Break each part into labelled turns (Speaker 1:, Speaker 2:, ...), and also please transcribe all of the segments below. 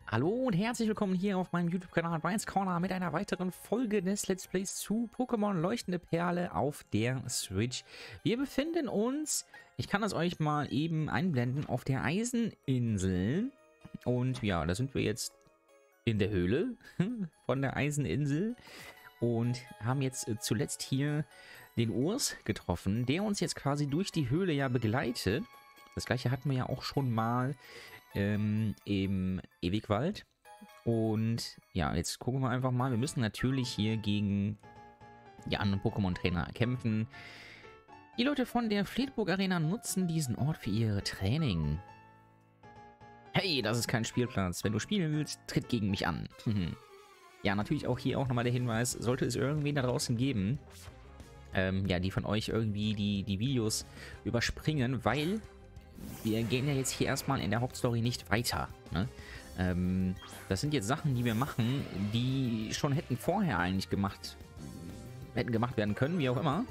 Speaker 1: Hallo und herzlich willkommen hier auf meinem YouTube-Kanal Brian's Corner mit einer weiteren Folge des Let's Plays zu Pokémon Leuchtende Perle auf der Switch. Wir befinden uns, ich kann das euch mal eben einblenden, auf der Eiseninsel. Und ja, da sind wir jetzt in der Höhle von der Eiseninsel und haben jetzt zuletzt hier den Urs getroffen, der uns jetzt quasi durch die Höhle ja begleitet. Das gleiche hatten wir ja auch schon mal im Ewigwald. Und ja, jetzt gucken wir einfach mal. Wir müssen natürlich hier gegen die anderen Pokémon-Trainer kämpfen. Die Leute von der Fleetburg Arena nutzen diesen Ort für ihr Training. Hey, das ist kein Spielplatz. Wenn du spielen willst, tritt gegen mich an. Ja, natürlich auch hier auch nochmal der Hinweis, sollte es irgendwen da draußen geben, ja, die von euch irgendwie die Videos überspringen, weil wir gehen ja jetzt hier erstmal in der Hauptstory nicht weiter, ne? Das sind jetzt Sachen, die wir machen, die schon hätten vorher eigentlich gemacht werden können, wie auch immer.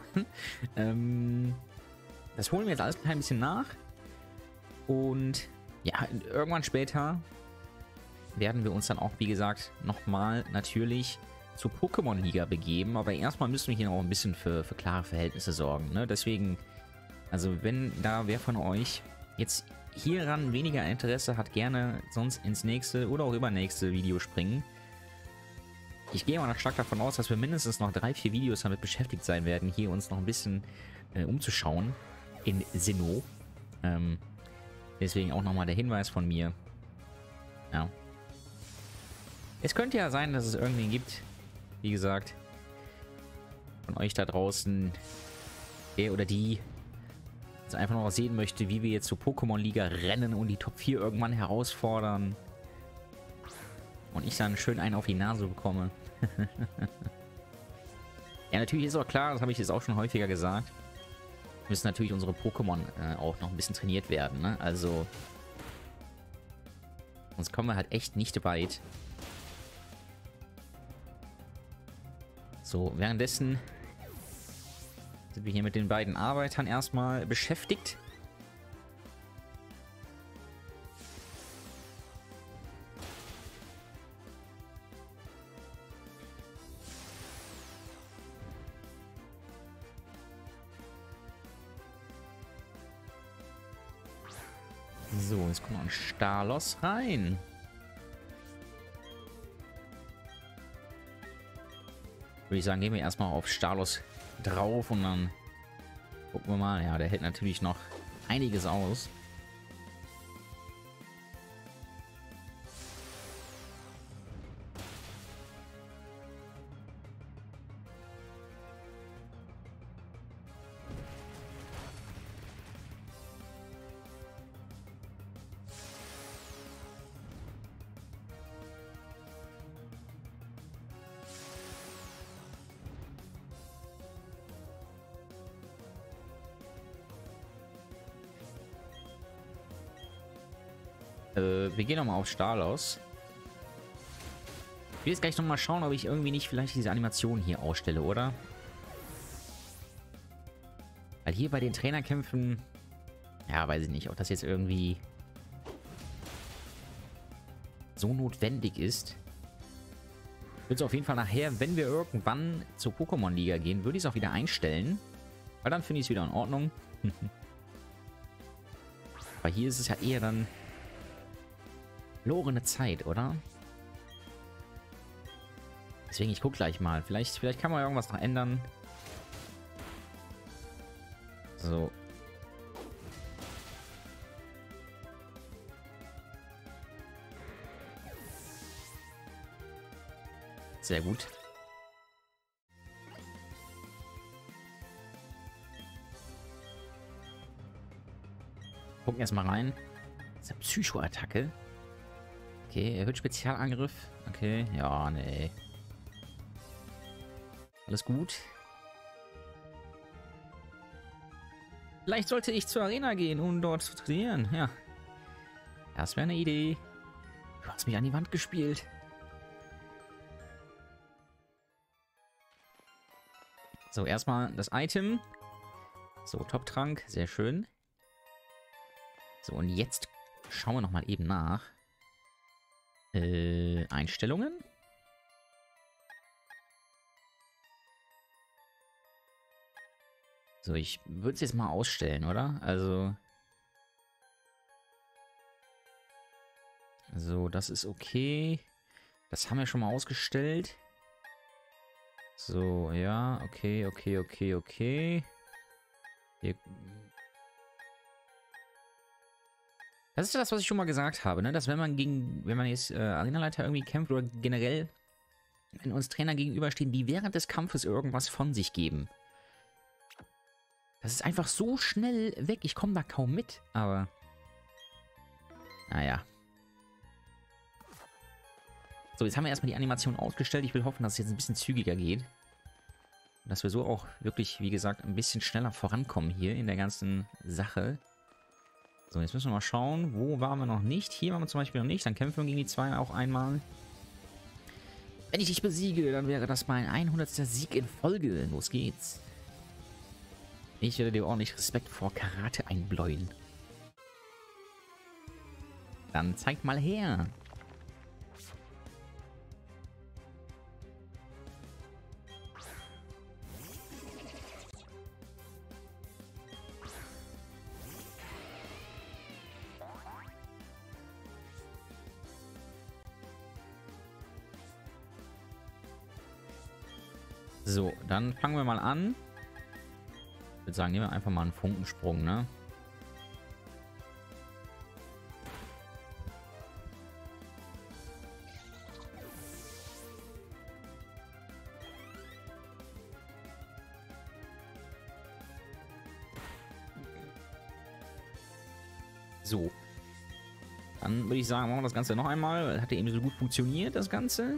Speaker 1: Das holen wir jetzt alles ein bisschen nach. Und ja, irgendwann später werden wir uns dann auch, wie gesagt, nochmal natürlich zur Pokémon-Liga begeben. Aber erstmal müssen wir hier noch ein bisschen für klare Verhältnisse sorgen, ne? Deswegen, also wenn da wer von euch jetzt hieran weniger Interesse hat, gerne sonst ins nächste oder auch übernächste Video springen. Ich gehe mal stark davon aus, dass wir mindestens noch 3-4 Videos damit beschäftigt sein werden, hier uns noch ein bisschen umzuschauen in Sinnoh. Deswegen auch nochmal der Hinweis von mir. Ja. Es könnte ja sein, dass es irgendwen gibt, wie gesagt, von euch da draußen, der oder die also einfach noch sehen möchte, wie wir jetzt zur Pokémon-Liga rennen und die Top 4 irgendwann herausfordern. Und ich dann schön einen auf die Nase bekomme. Ja, natürlich ist auch klar, das habe ich jetzt auch schon häufiger gesagt, müssen natürlich unsere Pokémon auch noch ein bisschen trainiert werden, ne? Also, sonst kommen wir halt echt nicht weit. So, währenddessen sind wir hier mit den beiden Arbeitern erstmal beschäftigt. So, jetzt kommt noch ein Stalos rein. Würde ich sagen, gehen wir erstmal auf Stalos drauf und dann gucken wir mal. Ja, der hält natürlich noch einiges aus. Wir gehen nochmal auf Stalos. Ich will jetzt gleich nochmal schauen, ob ich irgendwie nicht vielleicht diese Animation hier ausstelle, oder? Weil hier bei den Trainerkämpfen, ja, weiß ich nicht, ob das jetzt irgendwie so notwendig ist. Ich würde es auf jeden Fall nachher, wenn wir irgendwann zur Pokémon-Liga gehen, würde ich es auch wieder einstellen. Weil dann finde ich es wieder in Ordnung. Weil hier ist es ja eher dann verlorene Zeit, oder? Deswegen, ich gucke gleich mal. Vielleicht kann man irgendwas noch ändern. So. Sehr gut. Gucken erstmal rein. Das ist eine Psycho-Attacke. Okay, erhöht Spezialangriff. Okay, ja, nee. Alles gut. Vielleicht sollte ich zur Arena gehen, um dort zu trainieren. Ja. Das wäre eine Idee. Du hast mich an die Wand gespielt. So, erstmal das Item. So, Top-Trank. Sehr schön. So, und jetzt schauen wir nochmal eben nach. Einstellungen? So, ich würde es jetzt mal ausstellen, oder? Also... So, das ist okay. Das haben wir schon mal ausgestellt. So, ja, okay. Hier. Das ist ja das, was ich schon mal gesagt habe, ne? Dass wenn man jetzt Arenaleiter irgendwie kämpft oder generell, wenn uns Trainer gegenüberstehen, die während des Kampfes irgendwas von sich geben. Das ist einfach so schnell weg. Ich komme da kaum mit, aber... Naja. So, jetzt haben wir erstmal die Animation ausgestellt. Ich will hoffen, dass es jetzt ein bisschen zügiger geht. Und dass wir so auch wirklich, wie gesagt, ein bisschen schneller vorankommen hier in der ganzen Sache. So, jetzt müssen wir mal schauen, wo waren wir noch nicht. Hier waren wir zum Beispiel noch nicht. Dann kämpfen wir gegen die zwei auch einmal. Wenn ich dich besiege, dann wäre das mein 100. Sieg in Folge. Los geht's. Ich werde dir ordentlich Respekt vor Karate einbläuen. Dann zeig mal her. So, dann fangen wir mal an. Ich würde sagen, nehmen wir einfach mal einen Funkensprung, ne? So. Dann würde ich sagen, machen wir das Ganze noch einmal. Hat ja eben so gut funktioniert, das Ganze.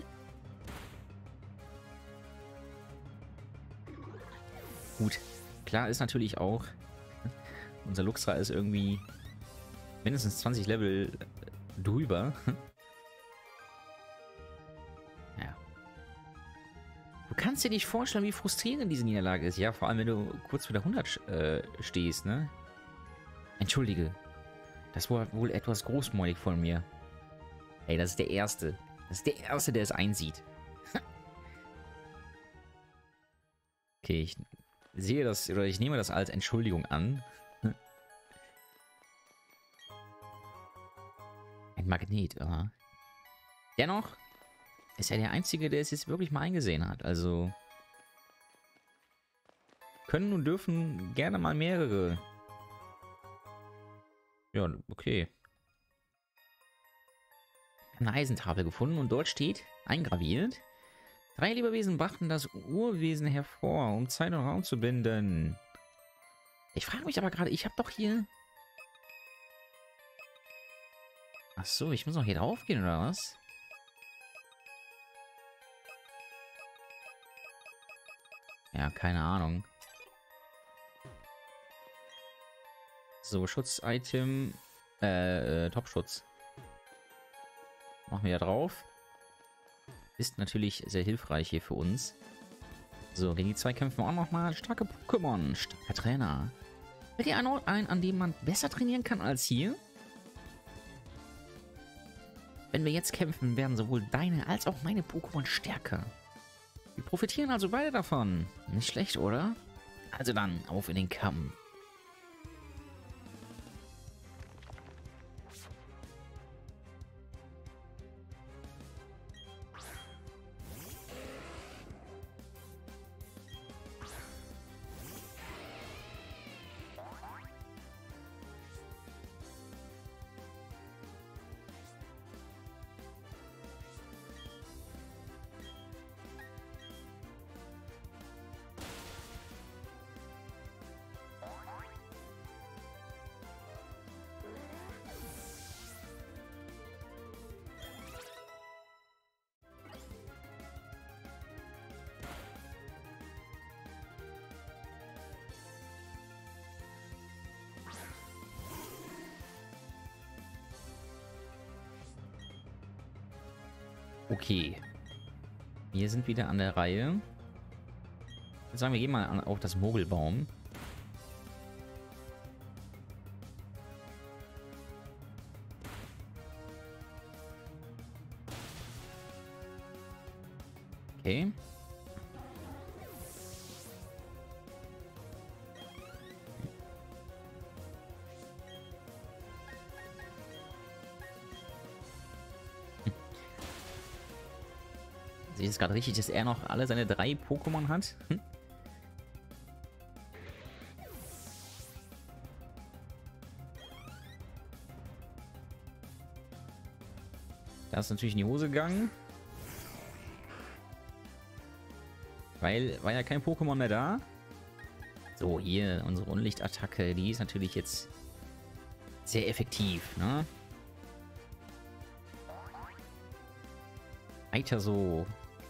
Speaker 1: Gut. Klar ist natürlich auch, unser Luxra ist irgendwie mindestens 20 Level drüber. Ja. Du kannst dir nicht vorstellen, wie frustrierend diese Niederlage ist. Ja, vor allem, wenn du kurz vor der 100 stehst, ne? Entschuldige. Das war wohl etwas großmäulig von mir. Ey, das ist der Erste. Das ist der Erste, der es einsieht. Okay, ich sehe das, oder ich nehme das als Entschuldigung an. Ein Magnet, aha. Dennoch ist er der Einzige, der es jetzt wirklich mal eingesehen hat. Also können und dürfen gerne mal mehrere. Ja, okay. Eine Eisentafel gefunden und dort steht, eingraviert: 3 Lebewesen brachten das Urwesen hervor, um Zeit und Raum zu binden. Ich frage mich aber gerade, ich habe doch hier... Ach so, ich muss noch hier drauf gehen, oder was? Ja, keine Ahnung. So, Schutz-Item. Top-Schutz. Machen wir ja drauf. Ist natürlich sehr hilfreich hier für uns. So, gegen die zwei kämpfen wir auch nochmal. Starke Pokémon, starker Trainer. Fällt dir ein Ort ein, an dem man besser trainieren kann als hier? Wenn wir jetzt kämpfen, werden sowohl deine als auch meine Pokémon stärker. Wir profitieren also beide davon. Nicht schlecht, oder? Also dann, auf in den Kampf. Okay. Wir sind wieder an der Reihe. Ich würde sagen, wir gehen mal auf das Mogelbaum. Okay. Sehe ich es gerade richtig, dass er noch alle seine 3 Pokémon hat? Hm? Da ist natürlich in die Hose gegangen. Weil war ja kein Pokémon mehr da. So, hier unsere Unlichtattacke. Die ist natürlich jetzt sehr effektiv, ne? Weiter so.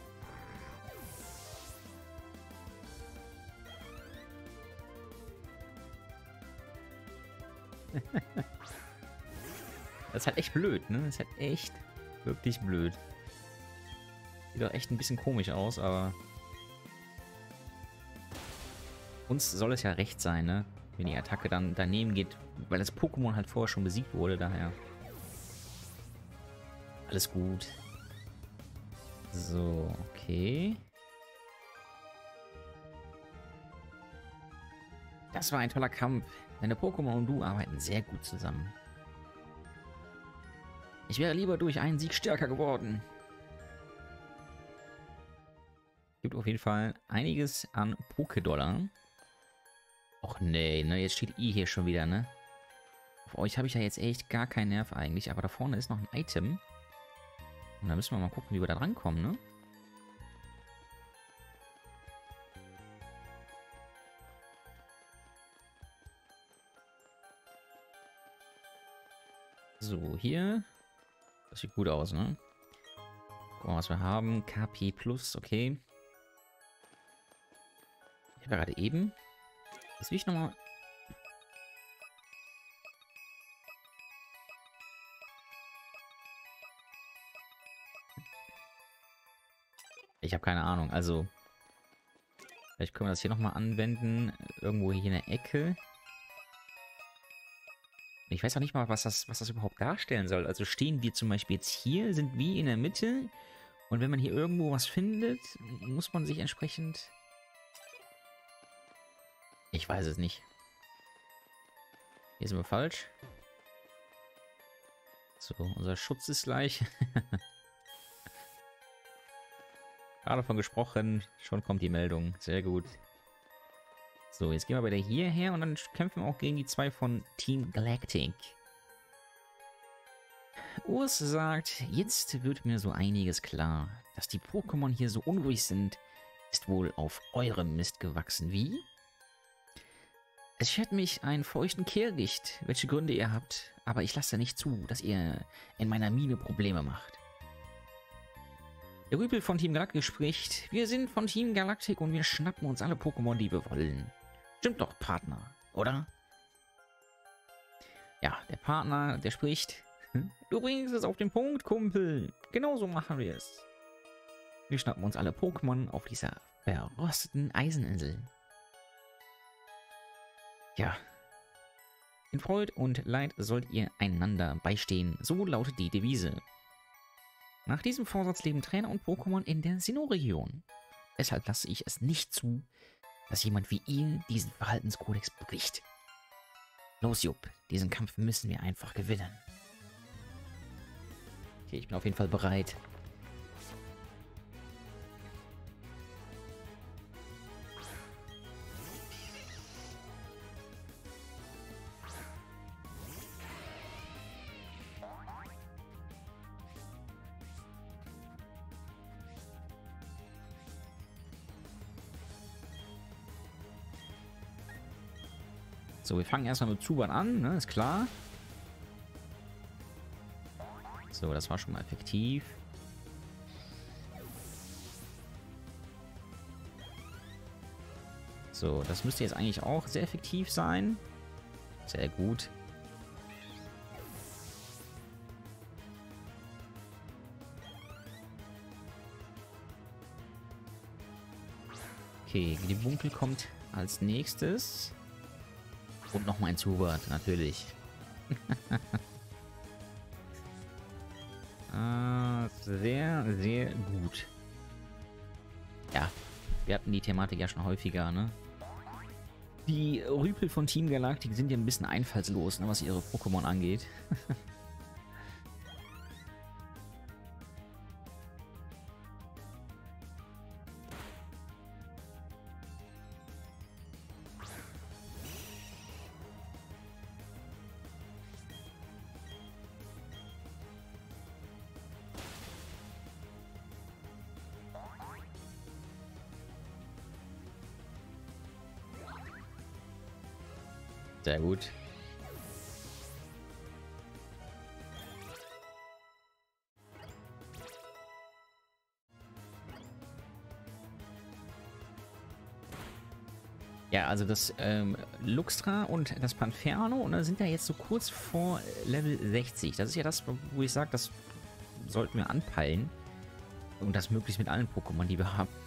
Speaker 1: Das ist halt echt blöd, ne? Das ist halt echt wirklich blöd. Sieht doch echt ein bisschen komisch aus, aber uns soll es ja recht sein, ne? Wenn die Attacke dann daneben geht, weil das Pokémon halt vorher schon besiegt wurde, daher. Alles gut. So, okay. Das war ein toller Kampf. Deine Pokémon und du arbeiten sehr gut zusammen. Ich wäre lieber durch einen Sieg stärker geworden. Gibt auf jeden Fall einiges an Pokédollar. Och nee, ne, jetzt steht I hier schon wieder, ne? Auf euch habe ich ja jetzt echt gar keinen Nerv eigentlich, aber da vorne ist noch ein Item. Und da müssen wir mal gucken, wie wir da rankommen, ne? So, hier. Das sieht gut aus, ne? Gucken wir, was wir haben. KP Plus, okay. Ich habe ja gerade eben. Jetzt will ich nochmal. Ich habe keine Ahnung. Also, vielleicht können wir das hier nochmal anwenden. Irgendwo hier in der Ecke. Ich weiß auch nicht mal, was das überhaupt darstellen soll. Also stehen wir zum Beispiel jetzt hier, sind wir in der Mitte. Und wenn man hier irgendwo was findet, muss man sich entsprechend... Ich weiß es nicht. Hier sind wir falsch. So, unser Schutz ist gleich. Gerade von gesprochen, schon kommt die Meldung. Sehr gut. So, jetzt gehen wir wieder hierher und dann kämpfen wir auch gegen die 2 von Team Galactic. Urs sagt, jetzt wird mir so einiges klar. Dass die Pokémon hier so unruhig sind, ist wohl auf eurem Mist gewachsen. Wie? Es schert mich einen feuchten Kehricht, welche Gründe ihr habt, aber ich lasse nicht zu, dass ihr in meiner Mine Probleme macht. Der Rüpel von Team Galactic spricht, wir sind von Team Galactic und wir schnappen uns alle Pokémon, die wir wollen. Stimmt doch, Partner, oder? Ja, der Partner, der spricht, du bringst es auf den Punkt, Kumpel. Genauso machen wir es. Wir schnappen uns alle Pokémon auf dieser verrosteten Eiseninsel. Ja. In Freud und Leid sollt ihr einander beistehen, so lautet die Devise. Nach diesem Vorsatz leben Trainer und Pokémon in der Sinnoh-Region. Deshalb lasse ich es nicht zu, dass jemand wie ihr diesen Verhaltenskodex bricht. Los, Jupp, diesen Kampf müssen wir einfach gewinnen. Okay, ich bin auf jeden Fall bereit. So, wir fangen erstmal mit Zubat an, ne? Ist klar. So, das war schon mal effektiv. So, das müsste jetzt eigentlich auch sehr effektiv sein. Sehr gut. Okay, die Bunkel kommt als nächstes. Und nochmal ein Zubat, natürlich. Sehr, sehr gut. Ja, wir hatten die Thematik ja schon häufiger, ne? Die Rüpel von Team Galactic sind ja ein bisschen einfallslos, ne, was ihre Pokémon angeht. Sehr gut. Ja, also das Luxtra und das Panferno, ne, sind ja jetzt so kurz vor Level 60. Das ist ja das, wo ich sage, das sollten wir anpeilen. Und das möglichst mit allen Pokémon, die wir haben.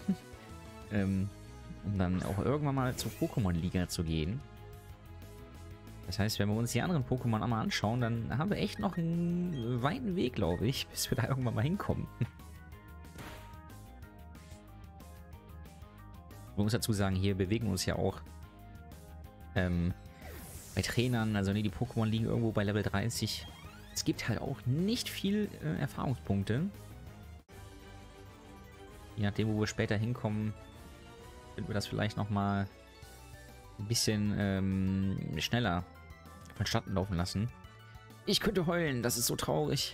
Speaker 1: Um dann auch irgendwann mal zur Pokémon-Liga zu gehen. Das heißt, wenn wir uns die anderen Pokémon einmal anschauen, dann haben wir echt noch einen weiten Weg, glaube ich, bis wir da irgendwann mal hinkommen. Man muss dazu sagen, hier bewegen wir uns ja auch bei Trainern, also die Pokémon liegen irgendwo bei Level 30. Es gibt halt auch nicht viel Erfahrungspunkte. Je nachdem, wo wir später hinkommen, finden wir das vielleicht nochmal ein bisschen schneller vonstatten laufen lassen. Ich könnte heulen, das ist so traurig.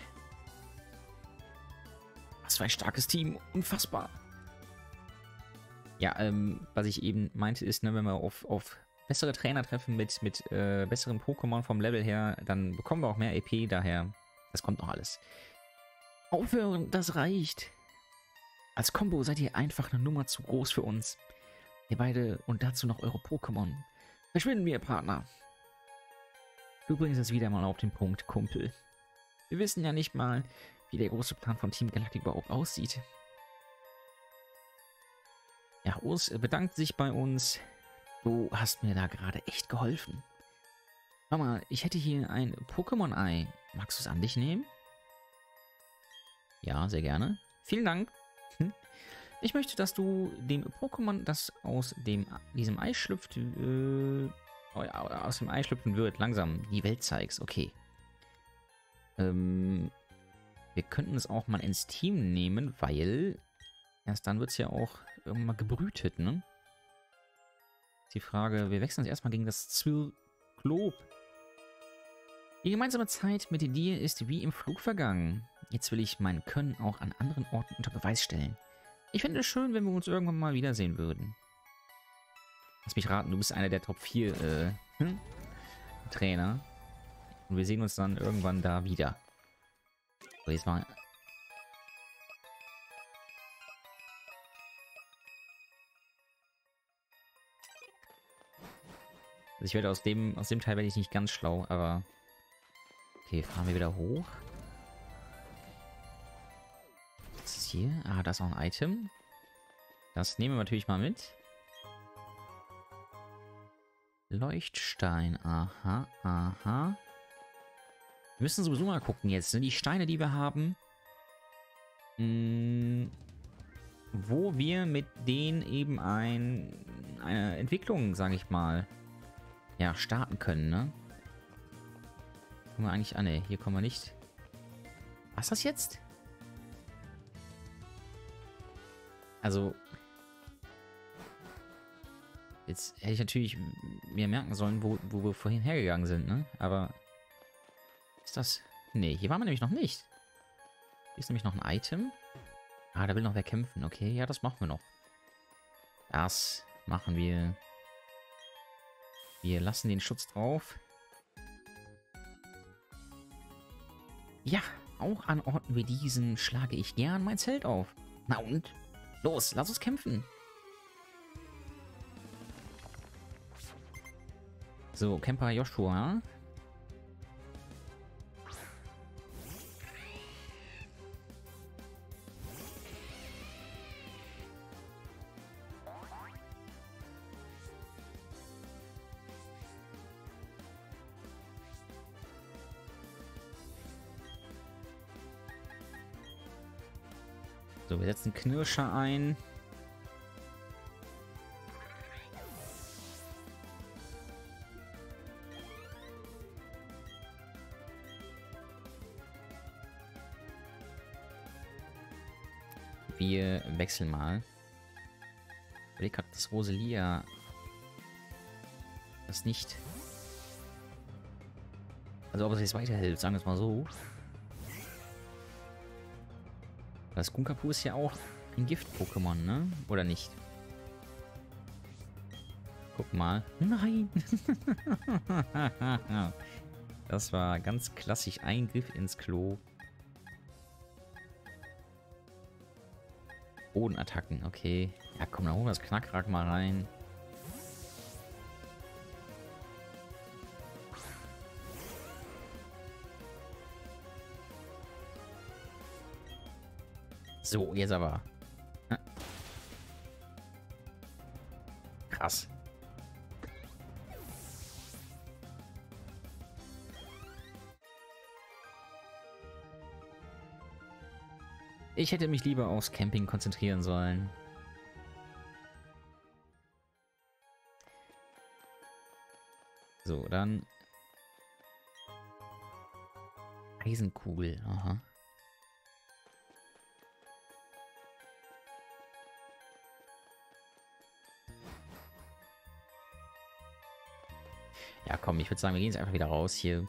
Speaker 1: Was für ein starkes Team, unfassbar. Ja, was ich eben meinte ist, ne, wenn wir auf bessere Trainer treffen mit besseren Pokémon vom Level her, dann bekommen wir auch mehr EP, daher, das kommt noch alles. Aufhören, das reicht. Als Combo seid ihr einfach eine Nummer zu groß für uns. Ihr beide und dazu noch eure Pokémon. Verschwinden wir, Partner. Du bringst es wieder mal auf den Punkt, Kumpel. Wir wissen ja nicht mal, wie der große Plan von Team Galactic überhaupt aussieht. Ja, Urs bedankt sich bei uns. Du hast mir da gerade echt geholfen. Schau mal, ich hätte hier ein Pokémon-Ei. Magst du es an dich nehmen? Ja, sehr gerne. Vielen Dank. Ich möchte, dass du dem Pokémon, das aus diesem Ei schlüpft, aus dem Ei schlüpfen wird, langsam die Welt zeigst. Okay. Wir könnten es auch mal ins Team nehmen, weil erst dann wird es ja auch irgendwann mal gebrütet, ne? Die Frage, wir wechseln uns erstmal gegen das Zyklop. Die gemeinsame Zeit mit dir ist wie im Flug vergangen. Jetzt will ich mein Können auch an anderen Orten unter Beweis stellen. Ich fände es schön, wenn wir uns irgendwann mal wiedersehen würden. Lass mich raten, du bist einer der Top 4 Trainer. Und wir sehen uns dann irgendwann da wieder. So, jetzt mal. Also ich werde aus dem Teil werde ich nicht ganz schlau, aber. Okay, fahren wir wieder hoch. Was ist hier? Ah, da ist auch ein Item. Das nehmen wir natürlich mal mit. Leuchtstein. Aha, aha. Wir müssen sowieso mal gucken jetzt, ne? Die Steine, die wir haben. Wo wir mit denen eben eine Entwicklung, sage ich mal, ja, starten können, ne? Kommen wir eigentlich... Ah, ne, hier kommen wir nicht. Was ist das jetzt? Also... Jetzt hätte ich natürlich mir merken sollen, wo wir vorhin hergegangen sind, ne? Aber... Ist das... Ne, hier waren wir nämlich noch nicht. Hier ist nämlich noch ein Item. Ah, da will noch wer kämpfen. Okay, ja, das machen wir noch. Das machen wir. Wir lassen den Schutz drauf. Ja, auch an Orten wie diesen schlage ich gern mein Zelt auf. Na und? Los, lass uns kämpfen. So, Camper Joshua. So, wir setzen Knirscher ein. Wir wechseln mal. Ich überlege gerade, dass Roselia das nicht... Also ob es jetzt weiterhilft, sagen wir es mal so. Das Skunkapu ist ja auch ein Gift-Pokémon, ne? Oder nicht? Guck mal. Nein! Das war ganz klassisch Eingriff ins Klo. Bodenattacken, okay. Ja, komm, dann holen wir das Knackrack mal rein. So, jetzt aber. Krass. Ich hätte mich lieber aufs Camping konzentrieren sollen. So, dann... Eisenkugel, aha. Ja, komm, ich würde sagen, wir gehen jetzt einfach wieder raus hier.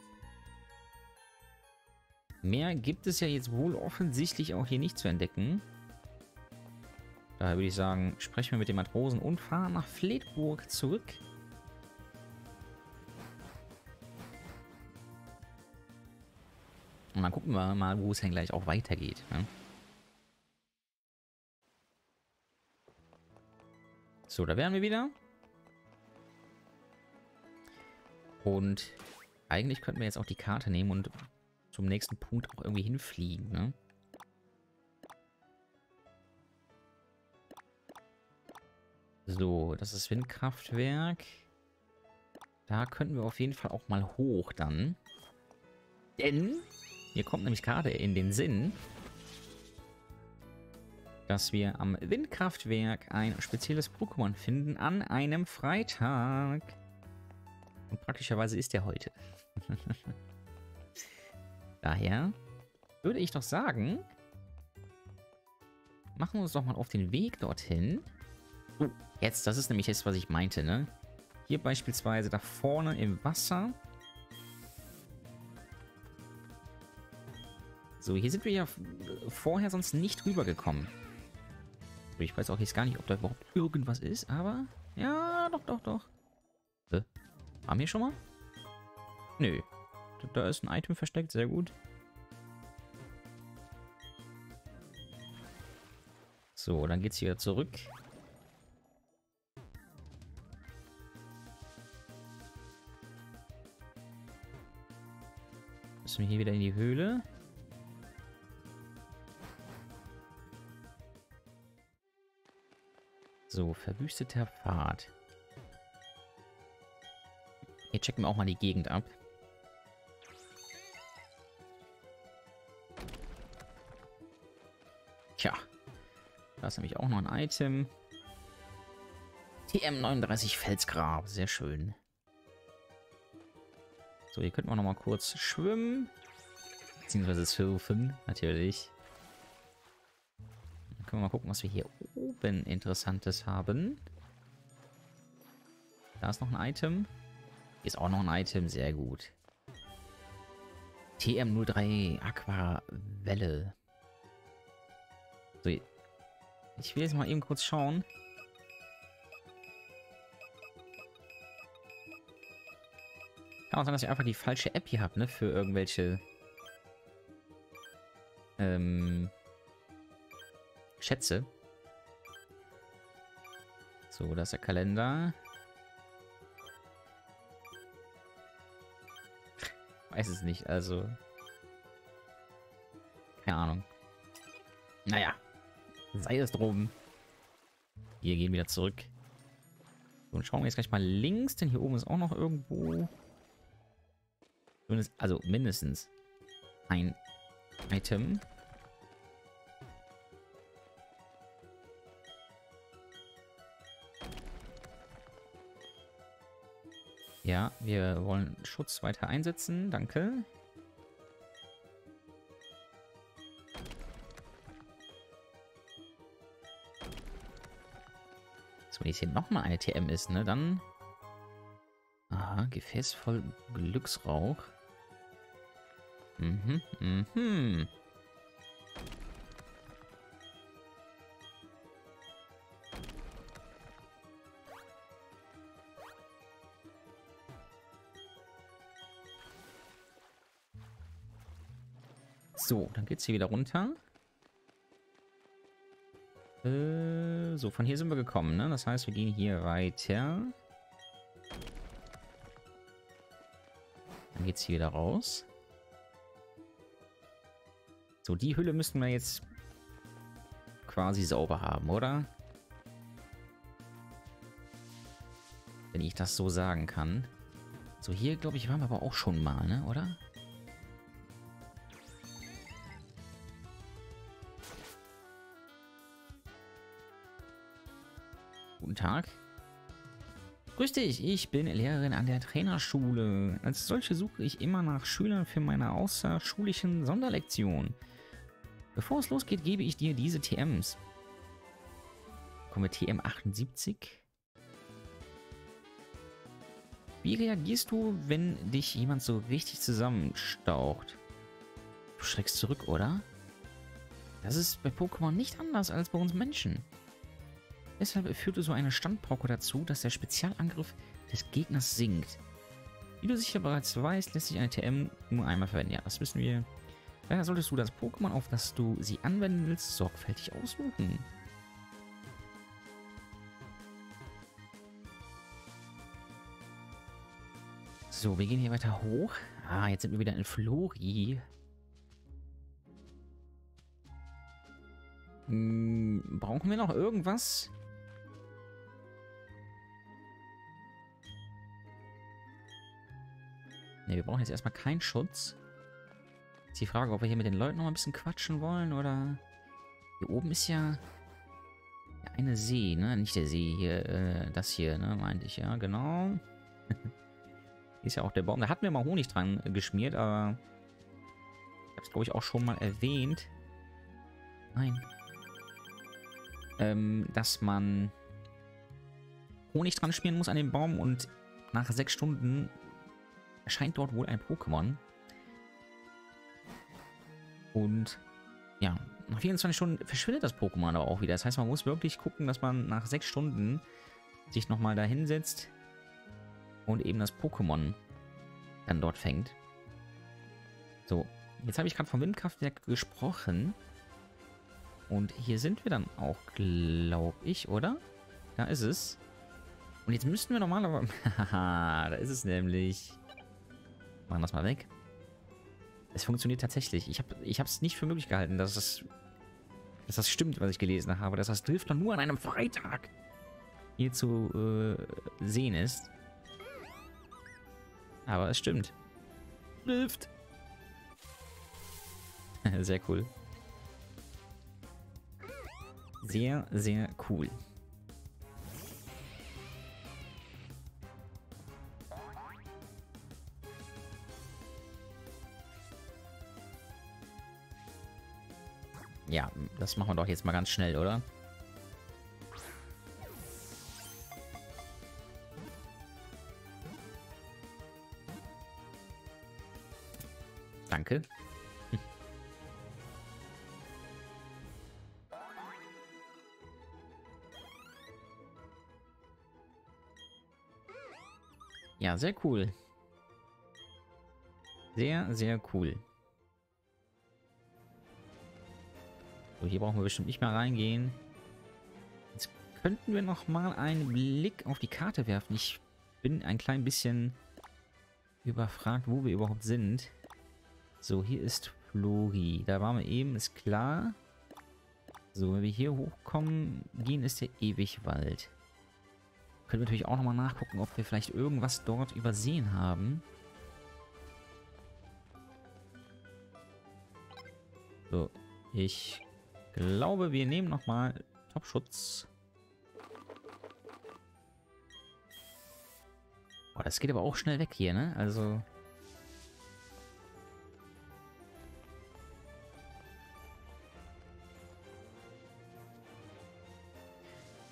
Speaker 1: Mehr gibt es ja jetzt wohl offensichtlich auch hier nicht zu entdecken. Daher würde ich sagen, sprechen wir mit den Matrosen und fahren nach Fledburg zurück. Und dann gucken wir mal, wo es dann gleich auch weitergeht. Ne? So, da wären wir wieder. Und eigentlich könnten wir jetzt auch die Karte nehmen und zum nächsten Punkt auch irgendwie hinfliegen, ne? So, das ist Windkraftwerk. Da könnten wir auf jeden Fall auch mal hoch dann. Denn mir kommt nämlich gerade in den Sinn, dass wir am Windkraftwerk ein spezielles Pokémon finden an einem Freitag. Und praktischerweise ist der heute. Daher würde ich doch sagen, machen wir uns doch mal auf den Weg dorthin. Oh, jetzt, das ist nämlich jetzt, was ich meinte, ne? Hier beispielsweise da vorne im Wasser. So, hier sind wir ja vorher sonst nicht rübergekommen. Ich weiß auch jetzt gar nicht, ob da überhaupt irgendwas ist, aber... Ja, doch. Haben wir schon mal? Nö. Da ist ein Item versteckt, sehr gut. So, dann geht's wieder zurück. Müssen wir hier wieder in die Höhle. So, verwüsteter Pfad. Hier checken wir auch mal die Gegend ab. Tja, da ist nämlich auch noch ein Item. TM39 Felsgrab, sehr schön. So, hier könnten wir noch mal kurz schwimmen. Beziehungsweise surfen, natürlich. Dann können wir mal gucken, was wir hier oben Interessantes haben. Da ist noch ein Item. Hier ist auch noch ein Item, sehr gut. TM03 Aquavelle. So, ich will jetzt mal eben kurz schauen. Kann auch sein, dass ich einfach die falsche App hier habe, ne? Für irgendwelche Schätze. So, da ist der Kalender. Weiß es nicht, also. Keine Ahnung. Naja. Sei es drum. Wir gehen wieder zurück. So, und schauen wir jetzt gleich mal links, denn hier oben ist auch noch irgendwo. Also mindestens ein Item. Ja, wir wollen Schutz weiter einsetzen. Danke. So, wenn jetzt hier nochmal eine TM ist, ne, dann... Aha, Gefäß voll Glücksrauch. Mhm, mhm. So, dann geht's hier wieder runter. So, von hier sind wir gekommen, ne? Das heißt, wir gehen hier weiter. Dann geht's hier wieder raus. So, die Hülle müssten wir jetzt quasi sauber haben, oder? Wenn ich das so sagen kann. So, hier, glaube ich, waren wir aber auch schon mal, ne? Oder? Guten Tag. Grüß dich, ich bin Lehrerin an der Trainerschule. Als solche suche ich immer nach Schülern für meine außerschulischen Sonderlektionen. Bevor es losgeht, gebe ich dir diese TMs. Kommen wir TM 78. Wie reagierst du, wenn dich jemand so richtig zusammenstaucht? Du schreckst zurück, oder? Das ist bei Pokémon nicht anders als bei uns Menschen. Deshalb führte so eine Standpauke dazu, dass der Spezialangriff des Gegners sinkt. Wie du sicher bereits weißt, lässt sich eine TM nur einmal verwenden. Ja, das wissen wir. Daher solltest du das Pokémon, auf das du sie anwenden willst, sorgfältig aussuchen. So, wir gehen hier weiter hoch. Ah, jetzt sind wir wieder in Flori. Brauchen wir noch irgendwas? Ne, wir brauchen jetzt erstmal keinen Schutz. Ist die Frage, ob wir hier mit den Leuten noch mal ein bisschen quatschen wollen, oder... Hier oben ist ja... Der eine See, ne? Nicht der See, hier, das hier, ne? Meinte ich, ja, genau. Hier ist ja auch der Baum. Da hatten wir mal Honig dran geschmiert, aber... Ich habe es, glaube ich, auch schon mal erwähnt. Nein. Dass man Honig dran schmieren muss an den Baum und nach 6 Stunden erscheint dort wohl ein Pokémon. Und ja, nach 24 Stunden verschwindet das Pokémon aber auch wieder. Das heißt, man muss wirklich gucken, dass man nach 6 Stunden sich nochmal da hinsetzt und eben das Pokémon dann dort fängt. So, jetzt habe ich gerade vom Windkraftwerk gesprochen. Und hier sind wir dann auch, glaube ich, oder? Da ist es. Und jetzt müssten wir normalerweise... Haha, da ist es nämlich. Machen das mal weg. Es funktioniert tatsächlich. Ich habe es nicht für möglich gehalten, dass das stimmt, was ich gelesen habe. Dass das Drift dann nur an einem Freitag hier zu sehen ist. Aber es stimmt. Drift. Sehr cool. Sehr, sehr cool. Ja, das machen wir doch jetzt mal ganz schnell, oder? Danke. Ja, sehr cool. Sehr, sehr cool. So, hier brauchen wir bestimmt nicht mehr reingehen. Jetzt könnten wir noch mal einen Blick auf die Karte werfen. Ich bin ein klein bisschen überfragt, wo wir überhaupt sind. So, hier ist Flori. Da waren wir eben, ist klar. So, wenn wir hier hochkommen, gehen ist der Ewigwald. Können wir natürlich auch nochmal nachgucken, ob wir vielleicht irgendwas dort übersehen haben. So, ich glaube, wir nehmen nochmal Topschutz. Oh, das geht aber auch schnell weg hier, ne? Also...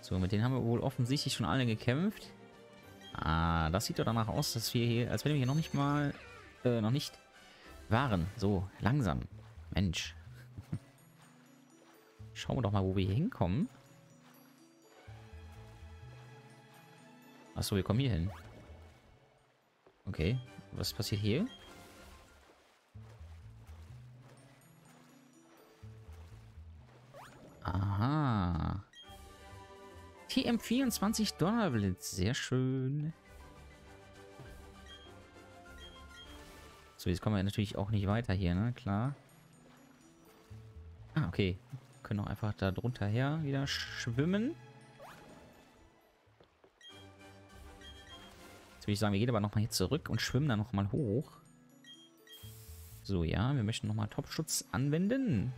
Speaker 1: So, mit denen haben wir wohl offensichtlich schon alle gekämpft. Ah, das sieht doch danach aus, dass wir hier, als wenn wir hier noch nicht waren. So, langsam. Mensch. Schauen wir doch mal, wo wir hier hinkommen. Achso, wir kommen hier hin. Okay, was passiert hier? Aha. TM24 Donnerblitz, sehr schön. So, jetzt kommen wir natürlich auch nicht weiter hier, ne? Klar. Ah, okay. Können auch einfach da drunter her wieder schwimmen. Jetzt würde ich sagen, wir gehen aber nochmal hier zurück und schwimmen dann nochmal hoch. So, ja, wir möchten nochmal Topschutz anwenden.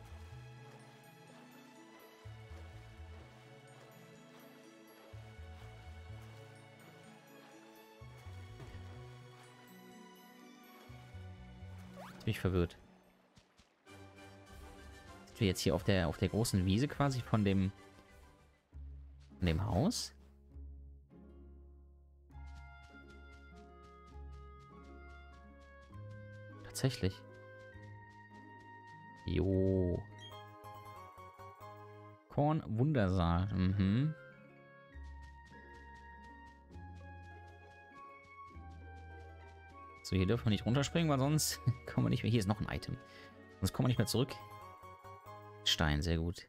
Speaker 1: Jetzt bin ich verwirrt. Sind wir jetzt hier auf der großen Wiese quasi von dem Haus? Tatsächlich. Jo. Korn Wundersaal. Mhm. So, hier dürfen wir nicht runterspringen, weil sonst kommen wir nicht mehr. Hier ist noch ein Item. Sonst kommen wir nicht mehr zurück. Stein, sehr gut.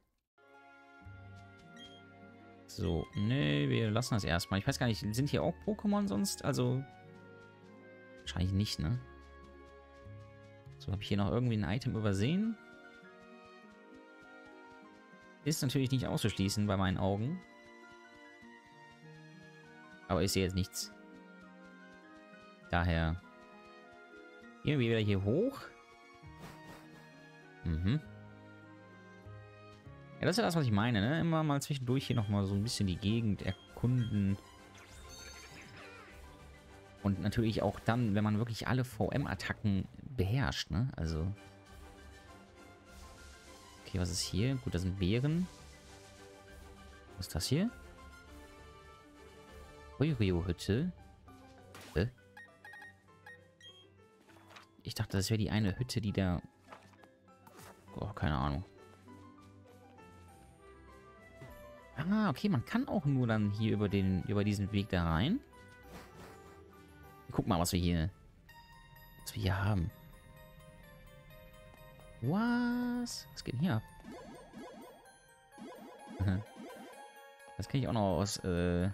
Speaker 1: So, nee, wir lassen das erstmal. Ich weiß gar nicht, sind hier auch Pokémon sonst? Also, wahrscheinlich nicht, ne? So, habe ich hier noch irgendwie ein Item übersehen? Ist natürlich nicht auszuschließen bei meinen Augen. Aber ich sehe jetzt nichts. Daher gehen wir wieder hier hoch. Mhm. Ja, das ist ja das, was ich meine, ne? Immer mal zwischendurch hier nochmal so ein bisschen die Gegend erkunden. Und natürlich auch dann, wenn man wirklich alle VM-Attacken beherrscht, ne? Also. Okay, was ist hier? Gut, das sind Beeren. Was ist das hier? Rio-Hütte. Ich dachte, das wäre die eine Hütte, die da... Oh, keine Ahnung. Ah, okay, man kann auch nur dann hier über diesen Weg da rein. Guck mal, was wir hier haben. Was geht denn hier ab? Das kenne ich auch noch aus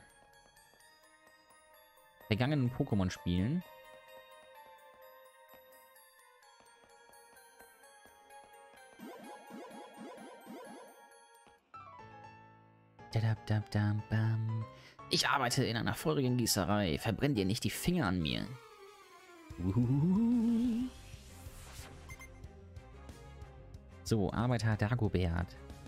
Speaker 1: vergangenen Pokémon-Spielen. Ich arbeite in einer feurigen Gießerei. Verbrenn dir nicht die Finger an mir. So, Arbeiter Dagobert.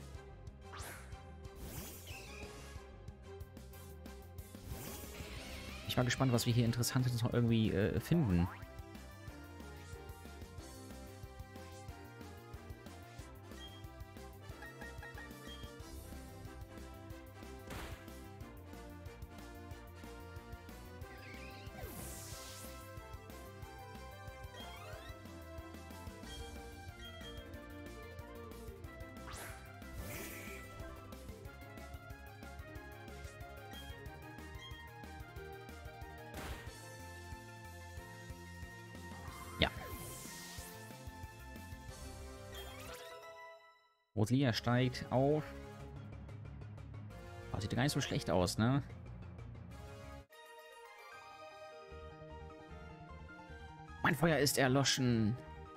Speaker 1: Ich war gespannt, was wir hier Interessantes noch irgendwie finden. Ja. Roslia steigt auf. Oh, sieht gar nicht so schlecht aus, ne? Mein Feuer ist erloschen.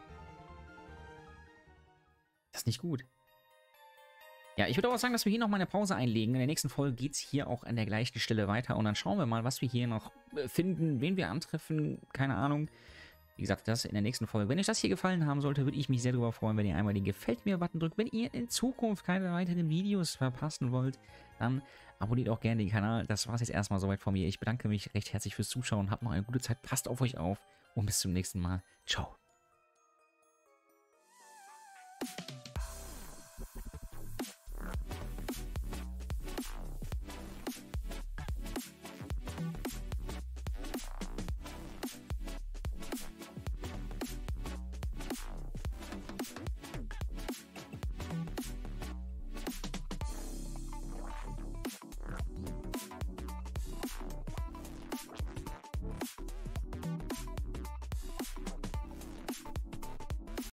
Speaker 1: Das ist nicht gut. Ja, ich würde auch sagen, dass wir hier nochmal eine Pause einlegen. In der nächsten Folge geht es hier auch an der gleichen Stelle weiter. Und dann schauen wir mal, was wir hier noch finden, wen wir antreffen. Keine Ahnung. Wie gesagt, das in der nächsten Folge. Wenn euch das hier gefallen haben sollte, würde ich mich sehr darüber freuen, wenn ihr einmal den Gefällt mir-Button drückt. Wenn ihr in Zukunft keine weiteren Videos verpassen wollt, dann abonniert auch gerne den Kanal. Das war es jetzt erstmal soweit von mir. Ich bedanke mich recht herzlich fürs Zuschauen. Habt noch eine gute Zeit. Passt auf euch auf und bis zum nächsten Mal. Ciao.